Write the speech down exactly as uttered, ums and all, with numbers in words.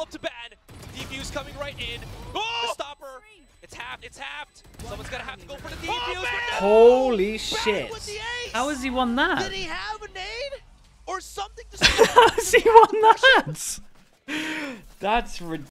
to ban. Defuse coming right in. Oh! The stopper. It's halved. It's halved. Someone's gonna have to go for the defuse. Oh, holy shit! How has he won that? Did he have a nade or something? To How has he won that? That's ridiculous.